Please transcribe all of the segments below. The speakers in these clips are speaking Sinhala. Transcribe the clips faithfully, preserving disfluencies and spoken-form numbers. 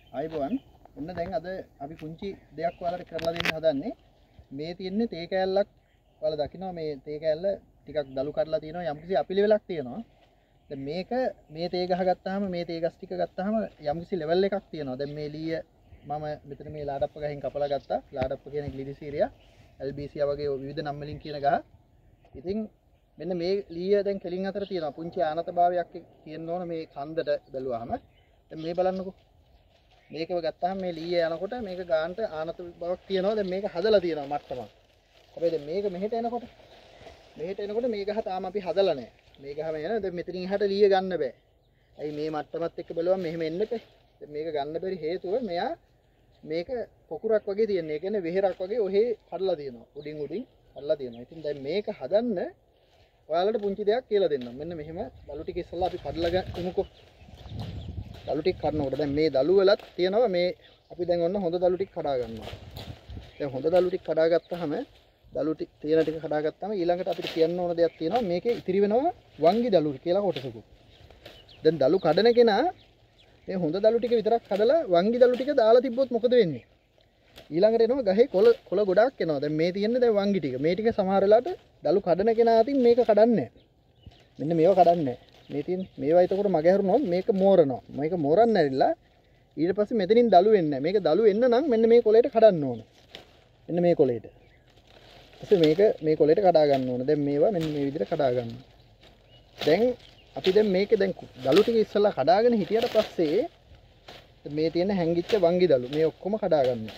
ආයිබෝන් ඔන්න දැන් අද අපි පුංචි දෙයක් ඔයාලට කරලා දෙන්න හදන්නේ මේ තියෙන්නේ තේ කෑල්ලක් ඔයාලා දකිනවා මේ තේ කෑල්ල ටිකක් දළු කඩලා තියෙනවා යම්කිසි අපිලිවෙලක් තියෙනවා දැන් මේක මේ තේ ගහ ගත්තාම මේ තේ ගස් ටික ගත්තාම යම්කිසි ලෙවල් එකක් තියෙනවා දැන් මේ ලීය මම මෙතන මේ ලාඩප්ප ගහෙන් කපලා ගත්තා ලාඩප්ප කියන්නේ ග්ලිඩිසීරියා එල්බීසියා වගේ විවිධ නම් වලින් කියන ගහ ඉතින් මෙන්න මේ ලීය දැන් කෙලින් අතර තියෙනවා පුංචි ආනතභාවයක් තියෙන්න ඕන මේ කන්දට බැලුවාම දැන් මේ බලන්නකෝ මේකව ගත්තාම මේ ලීය යනකොට මේක ගානට ආනත බවක් තියෙනවා දැන් මේක හදලා තියෙනවා මට්ටමක් හැබැයි දැන් මේක මෙහෙට එනකොට මෙහෙට එනකොට මේ ගහ තාම අපි හදලා නැහැ මේ ගහම එන දැන් මෙතනින් එහාට ලීය ගන්න බෑ ඇයි මේ මට්ටමත් එක්ක බලුවම මෙහෙම එන්න බෑ දැන් මේක ගන්න බැරි හේතුව මෙයා මේක පොකුරක් වගේ තියෙන. ඒ කියන්නේ වෙහෙරක් වගේ ඔහේ කඩලා තියෙනවා. උඩින් උඩින් කඩලා තියෙනවා. ඉතින් දැන් මේක හදන්න ඔයාලට පුංචි දෙයක් කියලා දෙන්නම්. මෙන්න මෙහෙම දළු ටික ඉස්සලා අපි කඩලා ගමුකෝ. දළු ටික කඩනකොට දැන් මේ දළු වලත් තියෙනවා මේ අපි දැන් ඔන්න හොඳ දළු ටික කඩා ගන්නවා. දැන් හොඳ දළු ටික කඩා ගත්තාම දළු ටික තියෙන ටික කඩා ගත්තාම ඊළඟට අපිට කියන්න ඕන දෙයක් තියෙනවා. මේකේ ඉතිරි වෙනවා වංගි දළු කියලා කොටසකුත්. දැන් දළු කඩන කෙනා මේ හොඳ දළු ටික විතරක් හදලා වංගි දළු ටික දාලා තිබ්බොත් මොකද වෙන්නේ? ඊළඟට එනවා ගහේ කොළ කොළ ගොඩාක් එනවා. දැන් මේ තියෙන්නේ දැන් වංගි ටික. මේ ටික සමහර වෙලාවට දළු කඩන කෙනා අතින් මේක කඩන්නේ නැහැ. මෙන්න මේව කඩන්නේ නැහැ. මේ තියෙන මේවා එතකොට මග හැරුණොත් මේක මෝරනවා. මේක මෝරන්න ඇරිලා ඊට පස්සේ මෙතනින් දළු එන්නේ නැහැ. මේක දළු එන්න නම් මෙන්න මේ කොළේට කඩන්න ඕන. මෙන්න මේ කොළේට. ඊපස්සේ මේක මේ කොළේට කඩා ගන්න ඕන. දැන් මේවා මෙන්න මේ විදිහට කඩා ගන්න. දැන් අපි දැන් මේක දැන් දළු ටික ඉස්සලා කඩාගෙන හිටියට පස්සේ මේ තියෙන හැංගිච්ච වංගි දළු මේ ඔක්කොම කඩා ගන්නවා.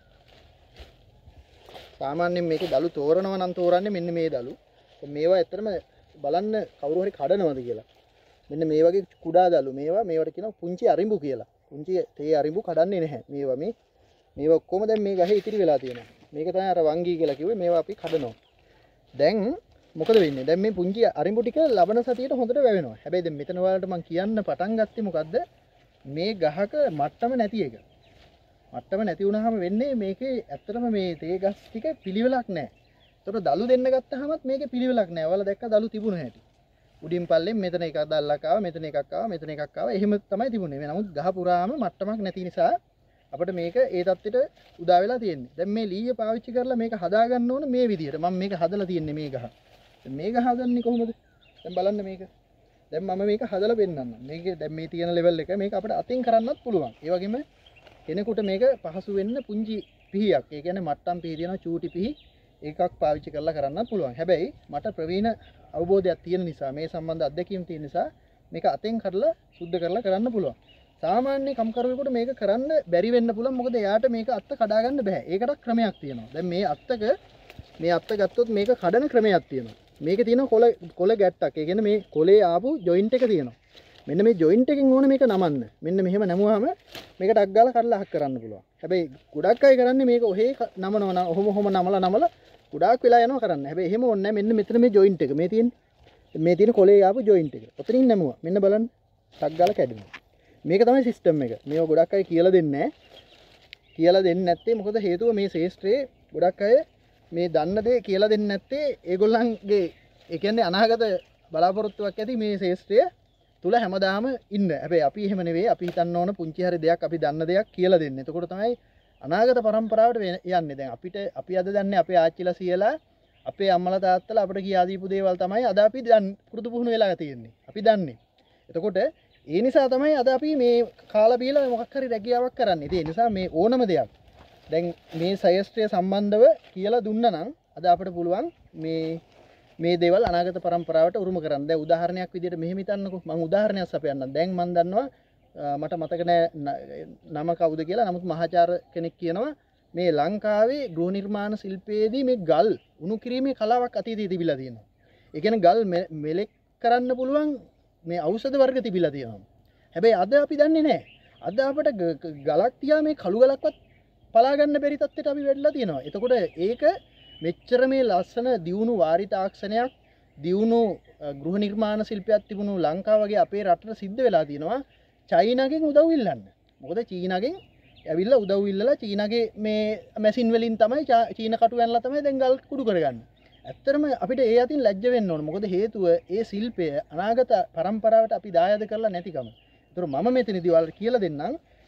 සාමාන්‍යයෙන් මේකේ දළු තෝරනවා නම් තෝරන්නේ මෙන්න මේ දළු. මේවා ඇත්තටම බලන්න කවුරු හරි කඩනවද කියලා. මෙන්න මේ වගේ කුඩා දළු මේවා මේවට කියනවා පුංචි අරිඹු කියලා. පුංචි තේ අරිඹු කඩන්නේ නැහැ. මේවා මේ මේවා ඔක්කොම දැන් මේ ගහේ ඉතිරි වෙලා තියෙනවා. මේක තමයි අර වංගි කියලා කිව්වේ. මේවා අපි කඩනවා. දැන් මොකද වෙන්නේ? දැන් මේ පුංචි අරිඹු ටික ලබන සතියේට හොඳට වැවෙනවා. හැබැයි දැන් මෙතන ඔයාලට මම කියන්න පටන් ගත්තේ මොකද්ද? මේ ගහක මට්ටම නැති එක. මට්ටම නැති වුණාම වෙන්නේ මේකේ ඇත්තටම මේ තේ ගස් ටික පිළිවෙලක් නැහැ. ඒතකොට දළු දෙන්න ගත්තාමත් මේකේ පිළිවෙලක් නැහැ. ඔයාලා දැක්ක දළු තිබුණ හැටි. උඩින් පල්ලෙන් මෙතන එකක් දැල්ලක් ආවා, මෙතන එකක් ආවා, මෙතන එකක් ආවා. එහෙම තමයි තිබුණේ. මේ නමුත් ගහ පුරාම මට්ටමක් නැති නිසා අපිට මේක ඒ தත්ත්වෙට උදා වෙලා තියෙන්නේ. දැන් මේ ලීය පාවිච්චි කරලා මේක හදා ගන්න ඕන මේ විදිහට. මම මේක හදලා තියන්නේ මේ ගහ. දැන් මේක හදන්නේ කොහොමද? දැන් බලන්න මේක. දැන් මම මේක හදලා පෙන්නන්නම්. මේකේ දැන් මේ තියෙන ලෙවල් එක මේක අපිට අතින් කරන්නත් පුළුවන්. ඒ වගේම කෙනෙකුට මේක පහසු වෙන්න පුංචි පිහියක්. ඒ කියන්නේ මට්ටම් පිහි තියෙනවා චූටි පිහි එකක් පාවිච්චි කරලා කරන්නත් පුළුවන්. හැබැයි මට ප්‍රවීණ අවබෝධයක් තියෙන නිසා මේ සම්බන්ධ අත්දැකීම් තියෙන නිසා මේක අතෙන් කරලා සුද්ධ කරලා කරන්න පුළුවන්. සාමාන්‍ය කම්කරුවෙකුට මේක කරන්න බැරි වෙන්න පුළුවන්. මොකද එයාට මේක අත්ත කඩා ගන්න බෑ. ඒකට ක්‍රමයක් තියෙනවා. දැන් මේ අත්තක මේ අත්ත ගත්තොත් මේක කඩන ක්‍රමයක් තියෙනවා. මේකේ තියෙන කොළ කොළ ගැට්ටක්. ඒ කියන්නේ මේ කොලේ ආපු ජොයින්ට් එක තියෙනවා. මෙන්න මේ ජොයින්ට් එකෙන් ඕන මේක නමන්න. මෙන්න මෙහෙම නමුවාම මේක ඩක් ගාලා කඩලා අහක් කරන්න පුළුවන්. හැබැයි ගොඩක් අය කරන්නේ මේක ඔහේ නමනවා නම් ඔහොම ඔහොම නමලා නමලා ගොඩාක් වෙලා යනවා කරන්න. හැබැයි එහෙම ඕනේ නැහැ. මෙන්න මෙතන මේ ජොයින්ට් එක. මේ තියෙන්නේ. මේ තියෙන කොලේ ආපු ජොයින්ට් එක. ඔතනින් නමුවා. මෙන්න බලන්න. ඩක් ගාලා කැඩෙනවා. මේක තමයි සිස්ටම් එක. මේව ගොඩක් අය කියලා දෙන්නේ නැහැ. කියලා දෙන්නේ නැත්තේ මොකද හේතුව මේ ශේෂ්ත්‍රයේ ගොඩක් අය මේ දන්න දේ කියලා දෙන්නේ නැත්තේ ඒගොල්ලන්ගේ ඒ කියන්නේ අනාගත බලාපොරොත්තුවක් ඇති මේ ශේෂ්ත්‍රය තුල හැමදාම ඉන්න. හැබැයි අපි එහෙම නෙවෙයි. අපි හිතන්න ඕන පුංචි හරි දෙයක් අපි දන්න දෙයක් කියලා දෙන්න. එතකොට තමයි අනාගත પરම්පරාවට යන්නේ. දැන් අපිට අපි අද දන්නේ අපේ ආච්චිලා සීයලා අපේ අම්මලා තාත්තලා අපිට කියා දීපු දේවල් තමයි අද අපි පුරුදු පුහුණු වෙලා තියෙන්නේ. අපි දන්නේ. එතකොට ඒ නිසා තමයි අද අපි මේ කාලා බීලා මොකක් හරි රැකියාවක් කරන්නේ. ඒ නිසා මේ ඕනම දෙයක් දැන් මේ ශාස්ත්‍රය සම්බන්ධව කියලා දුන්නා නම් අද අපිට පුළුවන් මේ මේ දේවල් අනාගත પરම්පරාවට උරුම කරන්න. දැන් උදාහරණයක් විදිහට මෙහෙම හිතන්නකෝ. මම උදාහරණයක් සපයන්නම්. දැන් මම දන්නවා මට මතක නෑ නම කවුද කියලා. නමුත් මහාචාර්ය කෙනෙක් කියනවා මේ ලංකාවේ ගෘහ නිර්මාණ ශිල්පයේදී මේ ගල් උණු කිරීමේ කලාවක් අතීතයේ තිබිලා තියෙනවා. ඒ කියන්නේ ගල් මෙලෙක් කරන්න පුළුවන් මේ ඖෂධ වර්ග තිබිලා තියෙනවා. හැබැයි අද අපි දන්නේ නැහැ. අද අපිට ගලක් තියා මේ කළු ගලක්වත් පලා ගන්න බැරි තත්ත්වයට අපි වෙඩලා තියෙනවා. එතකොට ඒක මෙච්චර මේ ලස්සන දියුණු වාරි තාක්ෂණයක් දියුණු ගෘහ නිර්මාණ ශිල්පයක් තිබුණු ලංකාව වගේ අපේ රටට සිද්ධ වෙලා තියෙනවා චයිනාගෙන් උදව් ඉල්ලන්න. මොකද චීනාගෙන් ඇවිල්ලා උදව් ඉල්ලලා චීනාගේ මේ මැෂින් වලින් තමයි චීන කටු වැනලා තමයි දැන් ගල් කුඩු කරගන්නේ. ඇත්තටම අපිට ඒ අතින් ලැජ්ජ වෙන්න ඕන. මොකද හේතුව ඒ ශිල්පය අනාගත પરම්පරාවට අපි දායාද කරලා නැතිකම. ඒතර මම මෙතනදී ඔයාලට කියලා දෙන්නම්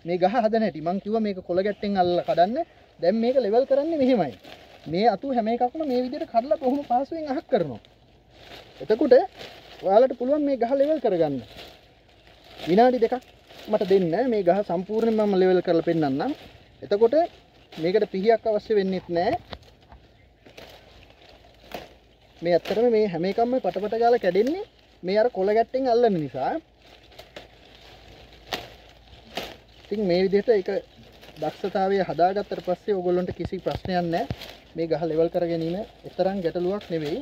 මේ ගහ හදන හැටි. මං කිව්වා මේක කොළ ගැට්ටෙන් අල්ලලා කඩන්න. දැන් මේක ලෙවල් කරන්නේ මෙහෙමයි. මේ අතු හැම එකක්ම මේ විදිහට කඩලා කොහොම පහසුවෙන් අහක් කරනවා. එතකොට ඔයාලට පුළුවන් මේ ගහ ලෙවල් කරගන්න. විනාඩි දෙකක් මට දෙන්න මේ ගහ සම්පූර්ණයෙන්ම මම ලෙවල් කරලා පෙන්නන්නම්. එතකොට මේකට පිහියක් අවශ්‍ය වෙන්නේත් නැහැ. මේ ඇත්තටම මේ හැම එකක්ම පටපට ගාලා කැඩෙන්නේ මේ අර කොළ ගැට්ටෙන් අල්ලන නිසා. ඉතින් මේ විදිහට ඒක දක්ෂතාවය හදාගත්තට පස්සේ ඕගොල්ලන්ට කිසි ප්‍රශ්නයක් නැහැ. මේ ගහ ලෙවල් කර ගැනීම එතරම් ගැටලුවක් නෙවෙයි.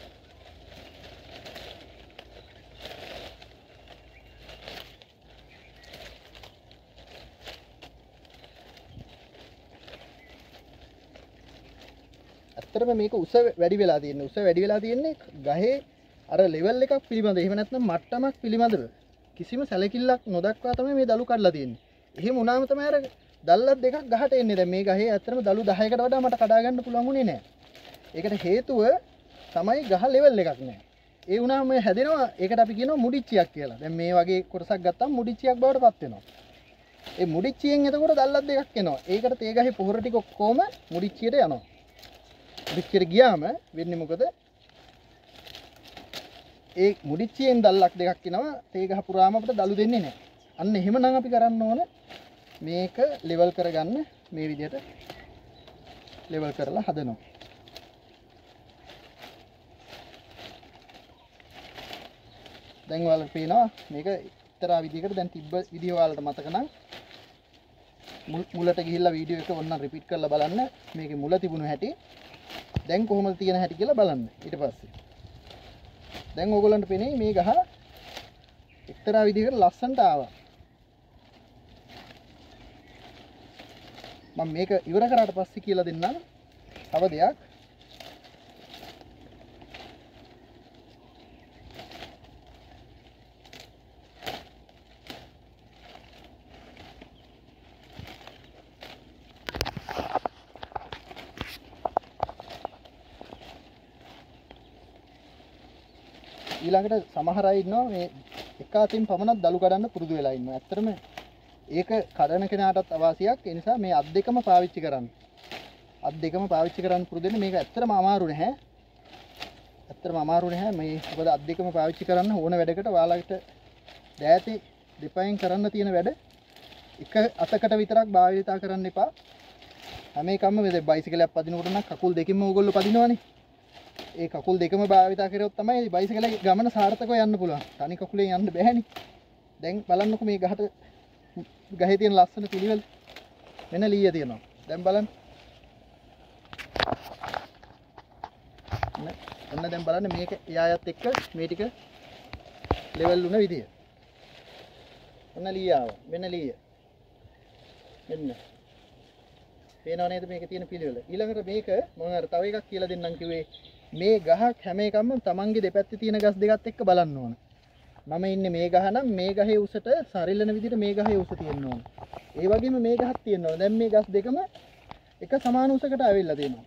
ඇත්තටම මේක උස වැඩි වෙලා තියෙන්නේ. උස වැඩි වෙලා තියෙන්නේ ගහේ අර ලෙවල් එකක් පිළිබඳ. එහෙම නැත්නම් මට්ටමක් පිළිබඳව කිසිම සැලකිල්ලක් නොදක්වා තමයි මේ දළු කඩලා තියෙන්නේ. එහෙම වුණාම තමයි අර දල්ලක් දෙකක් ගහට එන්නේ. දැන් මේ ගහේ ඇත්තටම දළු දහයකට වඩා මට කඩා ගන්න පුළුවන් වුණේ නැහැ. ඒකට හේතුව තමයි ගහ ලෙවල් එකක් නැහැ. ඒ වුණාම මේ හැදෙනවා. ඒකට අපි කියනවා මුඩිච්චියක් කියලා. දැන් මේ වගේ කොටසක් ගත්තාම මුඩිච්චියක් බවට පත් වෙනවා. ඒ මුඩිච්චියෙන් එතකොට දල්ලක් දෙකක් එනවා. ඒකට තේ ගහේ පොහොර ටික ඔක්කොම මුඩිච්චියට යනවා. මුඩිච්චියට ගියාම වෙන්නේ මොකද? ඒ මුඩිච්චියෙන් දල්ලක් දෙකක් එනවා. තේ ගහ පුරාම අපිට දළු දෙන්නේ නැහැ. අන්න එහෙමනම් අපි කරන්න ඕන මේක ලෙවල් කරගන්න මේ විදිහට ලෙවල් කරලා හදනවා. දැන් ඔයාලට පේනවා මේක එක්තරා විදිහකට දැන් තිබ්බ විදිහ ඔයාලට මතක නම් මුලට ගිහිල්ලා වීඩියෝ එක ඔන්න රිපීට් කරලා බලන්න. මේකේ මුල තිබුණු හැටි දැන් කොහොමද තියෙන හැටි කියලා බලන්න. ඊට පස්සේ දැන් ඕගොල්ලන්ට පේන්නේ මේ ගහ එක්තරා විදිහකට ලස්සනට ආවා. මම මේක ඉවර කරාට පස්සේ කියලා දෙන්නම් තව දෙයක්. ඊළඟට සමහර අය ඉන්නවා මේ එක අතින් පමණක් දළු කඩන්න පුරුදු වෙලා ඉන්නවා. ඇත්තටම ඒක කඩන කෙනාටත් අවාසියක්. ඒ නිසා මේ අත් දෙකම පාවිච්චි කරන්න. අත් දෙකම පාවිච්චි කරන්න පුරුදු වෙන්න. මේක ඇත්තටම අමාරු නැහැ. ඇත්තටම අමාරු නැහැ. මේ මොකද අත් දෙකම පාවිච්චි කරන්න ඕන වැඩකට ඔයාලට දෑතේ දෙපයෙන් කරන්න තියෙන වැඩ එක අතකට විතරක් භාවිතා කරන්න එපා. හැම එකම මේ බයිසිකලයක් පදිනකොට නම් කකුල් දෙකෙන්ම ඕගොල්ලෝ පදිනවනේ. ඒ කකුල් දෙකම භාවිතා කරොත් තමයි බයිසිකලේ ගමන සාර්ථකව යන්න පුළුවන්. තනි කකුලෙන් යන්න බෑනේ. දැන් බලන්නකො මේ ගහට ගහේ තියෙන ලස්සන පිළිවෙල මෙන්න ලීය තියෙනවා. දැන් බලන්න. ඔන්න දැන් බලන්න මේක එයායත් එක්ක මේ ටික ලෙවල් වුණ විදිය. ඔන්න ලීය ආවා. මෙන්න ලීය. මෙන්න. පේනව නේද මේකේ තියෙන පිළිවෙල. ඊළඟට මේක මම අර තව එකක් කියලා දෙන්නම් කිව්වේ මේ ගහක් හැම එකම තමන්ගේ දෙපැත්තේ තියෙන ගස් දෙකත් එක්ක බලන්න ඕන. මම ඉන්නේ මේ ගහ නම් මේ ගහේ උසට සරිලන විදිහට මේ ගහේ උස තියෙන්න ඕන. ඒ වගේම මේ ගහක් තියෙන්න ඕන. දැන් මේ ගස් දෙකම එක සමාන උසකට ඇවිල්ලා තියෙනවා.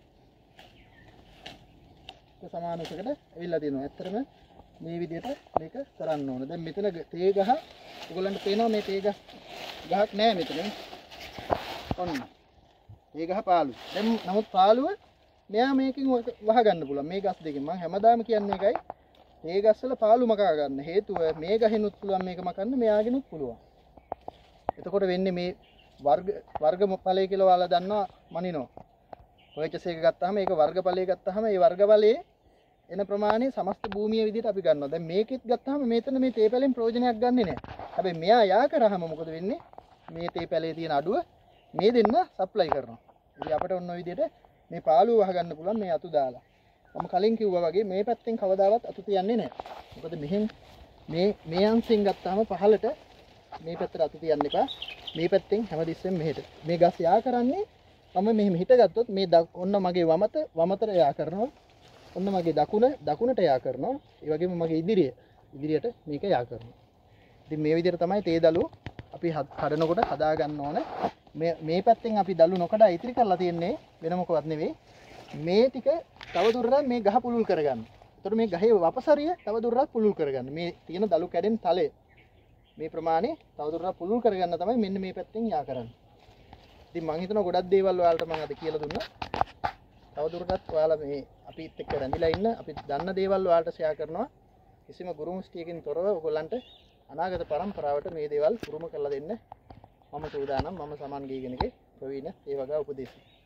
එක සමාන උසකට ඇවිල්ලා තියෙනවා. ඇත්තටම මේ විදිහට මේක කරන්න ඕන. දැන් මෙතන තේ ගහ ඔයගොල්ලන්ට පේනවා මේ තේ ගහ ගහක් නෑ මෙතන. ඔන්න. මේ ගහ පාළු. දැන් නමුත් පාළුව මෙයා මේකෙන් වහ ගන්න පුළුවන්. මේ ගස් දෙකෙන් මම හැමදාම කියන්නේ ඒකයි. මේ ගස් වල පාළු මකා ගන්න. හේතුව මේ ගහෙනුත් පුළුවන් මේක මකන්න, මෙයාගෙනුත් පුළුවන්. එතකොට වෙන්නේ මේ වර්ග වර්ගඵලය කියලා ඔයාලා දන්නවා මනිනවා. පර්චේස් එක ගත්තාම ඒක වර්ගඵලය ගත්තාම ඒ වර්ගඵලයේ එන ප්‍රමාණය සමස්ත භූමිය විදිහට අපි ගන්නවා. දැන් මේකෙත් ගත්තාම මෙතන මේ තේ පැලෙන් ප්‍රයෝජනයක් ගන්නෙ නෑ. හැබැයි මෙයා යා කරාම මොකද වෙන්නේ? මේ තේ පැලේ තියෙන අඩුව මේ දෙන්න සප්ලයි කරනවා. ඉතින් අපිට ඔන්න ඔය විදිහට මේ පාළුව වහ ගන්න පුළුවන් මේ අතු දාලා. මම කලින් කිව්වා වගේ මේ පැත්තෙන් කවදාවත් අතු තියන්නේ නැහැ. මොකද මෙහෙන් මේ මේ අංශෙන් ගත්තාම පහළට මේ පැත්තට අතු තියන්න එපා. මේ පැත්තෙන් හැමතිස්සෙම මෙහෙට. මේ ගස් යා කරන්නේ මම මෙහෙම හිට ගත්තොත් මේ ඔන්න මගේ වමත වමතට යා කරනවා. ඔන්න මගේ දකුණ දකුණට යා කරනවා. ඒ වගේම මගේ ඉදිරිය ඉදිරියට මේක යා කරනවා. ඉතින් මේ විදිහට තමයි තේ දළු අපි කඩනකොට හදා ගන්න ඕන. මේ මේ පැත්තෙන් අපි දළු නොකඩා ඉතිරි කරලා තියෙන්නේ වෙන මොකවත් නෙවෙයි. මේ ටික තව දුරටත් මේ ගහ පුලුල් කරගන්න. එතකොට මේ ගහේ වපසරිය තව දුරටත් පුලුල් කරගන්න. මේ තියෙන දළු කැඩෙන තලය මේ ප්‍රමාණය තවදුරටත් පුළුල් කරගන්න තමයි මෙන්න මේ පැත්තෙන් යා කරන්නේ. ඉතින් මම හිතනවා ගොඩක් දේවල් ඔයාලට මම අද කියලා දුන්නා. තවදුරටත් ඔයාලා මේ අපිත් එක්ක රැඳිලා ඉන්න අපි දන්න දේවල් ඔයාලට ෂෙයා කරනවා. කිසිම ගුරු මුස්තියකින් තොරව ඔයගොල්ලන්ට අනාගත පරම්පරාවට මේ දේවල් පුරුම කරලා දෙන්න මම සූදානම්. මම සමන් ගීගෙනගේ ප්‍රවීණ ඒ වගේ උපදේශක.